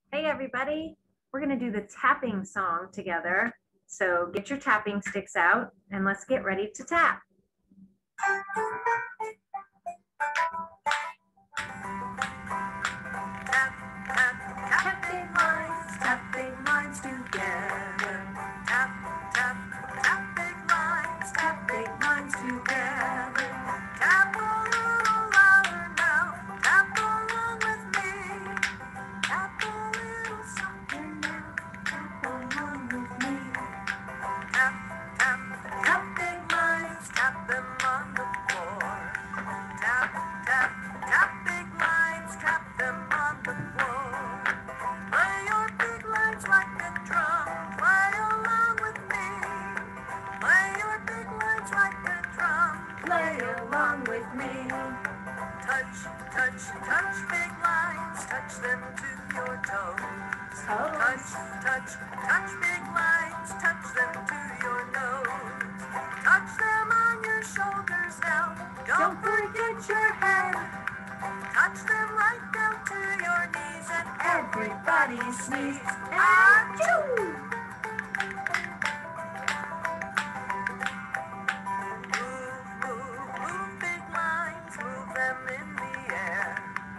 Hey everybody, we're going to do the tapping song together. So get your tapping sticks out and let's get ready to tap. Tap big lines together. Tap, tap, tap big lines, tap big lines together. Tap a little louder now, tap along with me. Tap a little softer now, tap along with me. Tap, tap, tap big lines, tap them on the floor. Tap, tap, tap big lines, tap them on the floor. Play your big lines like a drum, play along with me. Play your big lines like a drum, play along with me. Touch, touch, touch big lines, touch them to your toes. Touch, touch, touch big lines, touch them to your nose. Touch them on your shoulders now, don't forget your head. Touch them right down to your knees and everybody sneeze. Achoo! Move big lines, move them in the air.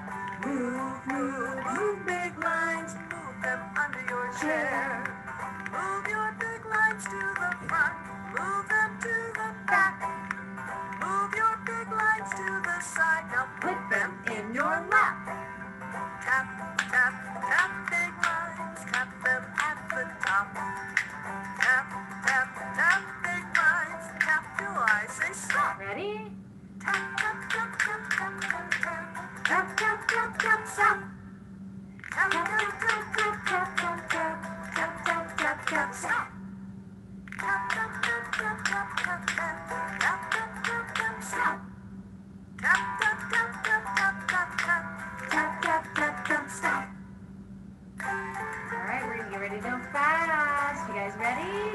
Move big lines, move them under your chair. Move your big lines to the front, move them to the back. Move your big lines to the side, now put them in your lap. Tap, tap, tap big lines, tap them at the top. Tap, tap, tap big lines, tap till I say stop. Ready? Tap, tap, tap, tap, tap, tap, tap. Tap, tap, tap, tap, stop. Tap, tap, tap, tap, tap, tap, tap. Tap, tap, tap, tap, stop. Tap, tap, tap, tap, tap, tap, tap. Tap, tap, tap, tap, stop. Tap, tap, tap, tap, tap, tap, tap. Tap, tap, tap, tap, stop. All right, we're going to get ready to go fast. You guys ready?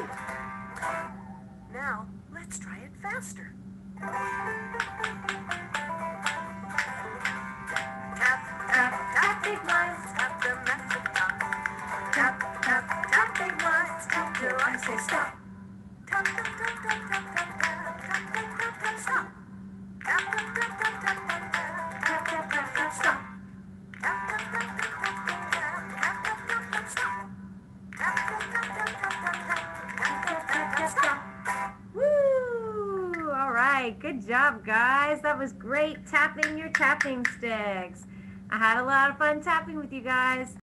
Now, let's try it faster. Tap, tap, tap big lines, tap them at the top. Tap, tap, tap big lines, tap till I say stop. Tap, tap, tap, tap, tap, tap, tap, tap, tap, tap, tap, stop. Tap, tap, tap, tap, tap, tap, tap, tap, tap, tap, stop. Tap, tap, tap, tap, tap, tap, tap, tap, tap, tap, stop. Tap, tap, tap, tap, tap, tap, tap, tap, tap, tap, stop. Woo! All right, good job, guys. That was great tapping your tapping sticks. I had a lot of fun tapping with you guys.